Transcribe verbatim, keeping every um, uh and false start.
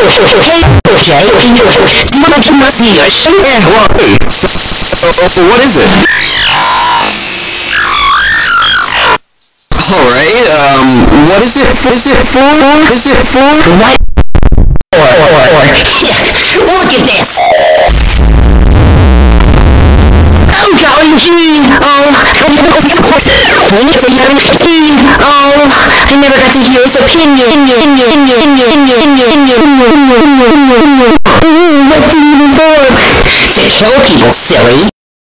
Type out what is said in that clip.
Hey, Jay, you want to see your shit? Yeah, well, hey, so, so, so, so what is it? Alright, um, what is it for? Is it for? Is it for? What? Or, or, or, yeah, look at this! Oh, golly gee! Oh, we need to hear him. Oh, I never got to hear his opinion. What do you want? To kill people, silly.